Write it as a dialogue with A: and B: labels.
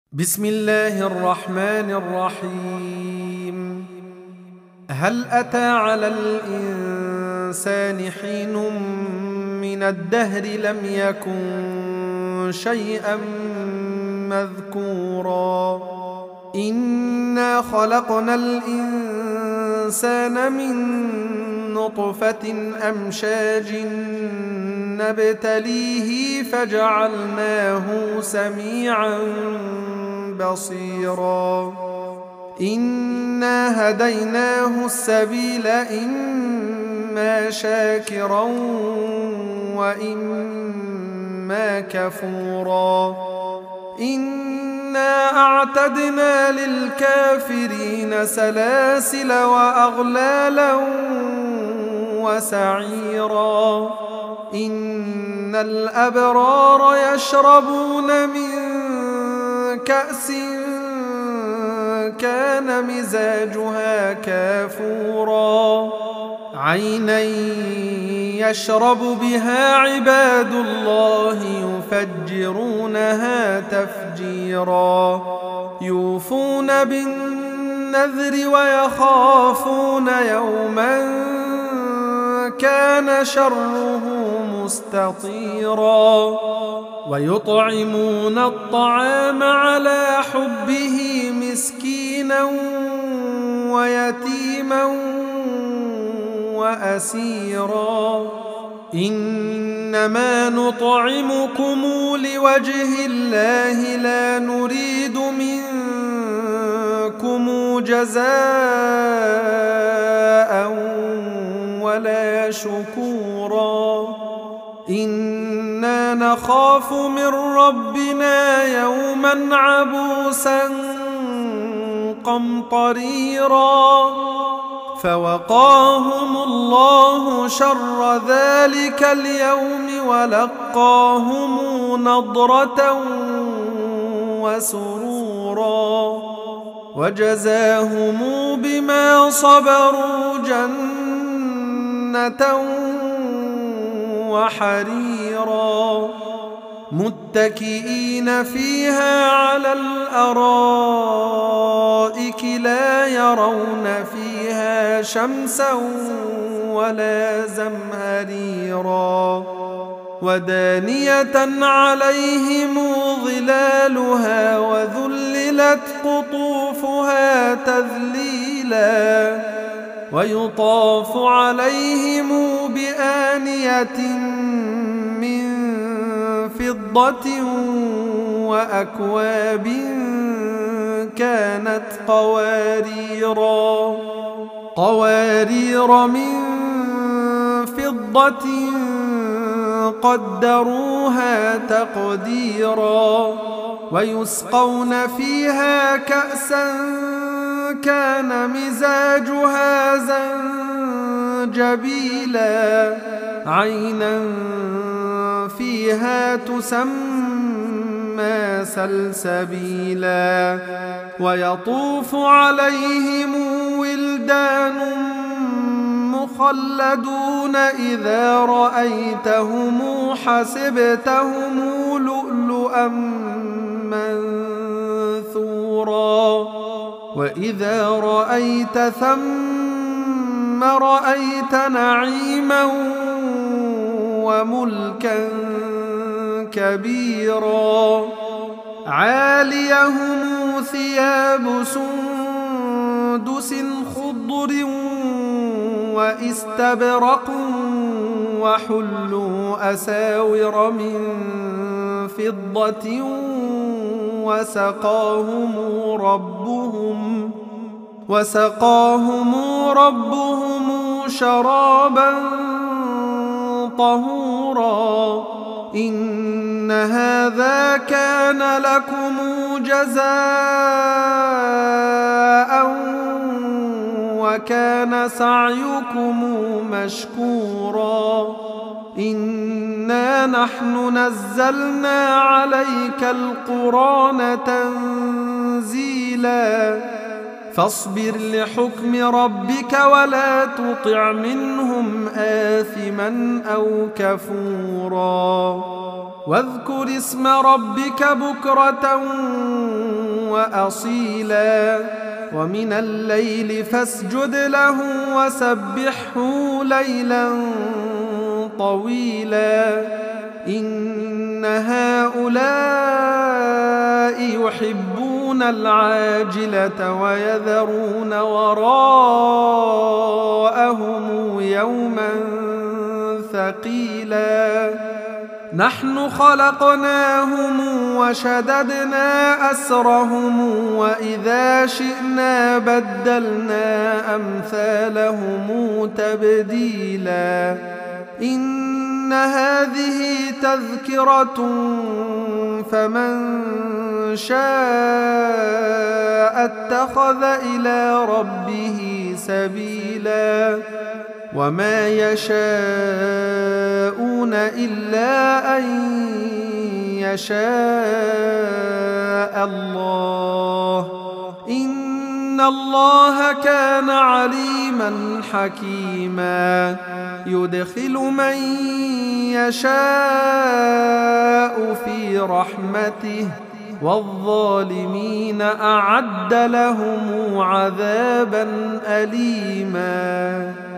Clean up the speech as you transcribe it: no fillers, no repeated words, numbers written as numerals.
A: بسم الله الرحمن الرحيم. هل أتى على الإنسان حين من الدهر لم يكن شيئا مذكورا إنا خلقنا الإنسان من نطفة أمشاج نبتليه فجعلناه سميعا بصيرا إنا هديناه السبيل إما شاكرا وإما كفورا إنا أعتدنا للكافرين سلاسل وأغلالا وسعيرا إن الأبرار يشربون من كأس كان مزاجها كافورا عينا يشرب بها عباد الله يفجرونها تفجيرا يوفون بالنذر ويخافون يوما كان شره مستطيرا ويطعمون الطعام على حبه مسكينا ويتيما وأسيرا إنما نطعمكم لوجه الله لا نريد منكم جزاء ولا شكورا إنا نخاف من ربنا يوما عبوسا قمطريرا فوقاهم الله شر ذلك اليوم ولقاهم نضرة وسرورا وجزاهم بما صبروا جنة وحريرا متكئين فيها على الأرائك لا يرون فيها شمسا ولا زمهريرا ودانية عليهم ظلالها وذللت قطوفها تذليلا ويطاف عليهم بآنية من فضة وأكواب كانت قوارير من فضة قدروها تقديرا ويسقون فيها كأسا كان مزاجها زنجبيلا عينا فيها تسمى سلسبيلا ويطوف عليهم ولدان مخلدون إذا رأيتهم حسبتهم لؤلؤا منثورا وإذا رأيت ثم رأيت نعيما وملكا كبيرا عاليهم ثياب سندس خضر واستبرق وحلوا أساور من فضة وسقاهم ربهم شرابا طهورا إن هذا كان لكم جزاء وكان سعيكم مشكورا إنا نحن نزلنا عليك القرآن تنزيلا فاصبر لحكم ربك ولا تطع منهم آثما أو كفورا واذكر اسم ربك بكرة وأصيلا ومن الليل فاسجد له وسبحه ليلا طويلا إن هؤلاء يحبون العاجلة ويذرون وراءهم يوما ثقيلا نحن خلقناهم وشددنا أسرهم وإذا شئنا بدلنا أمثالهم تبديلا إن هذه تذكرة فمن شاء اتخذ إلى ربه سبيلا وما يشاءون إلا أن يشاء الله إن الله كان عليما حكيما يدخل من يشاء في رحمته والظالمين أعد لهم عذابا أليما